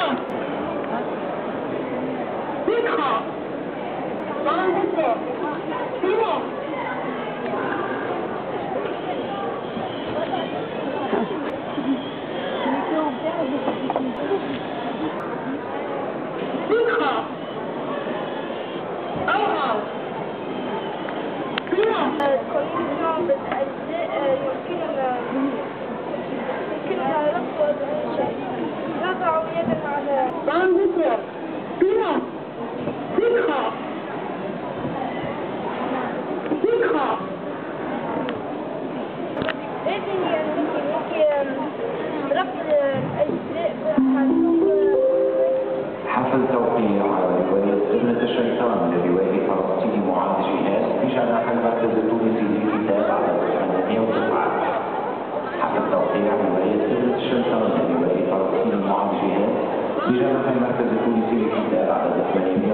الكوليكشن بالأجزاء يمكننا ربط نضع يدا على لكن يعني ربط الأجزاء حفل توقيع رواية ابنة الشيطان لرواية فلسطيني معاذ جهاز بجناح المركز التونسي للكتاب عدد 809. حفل توقيع رواية ابنة الشيطان لرواية فلسطيني معاذ جهاز بجناح المركز التونسي للكتاب عدد 809.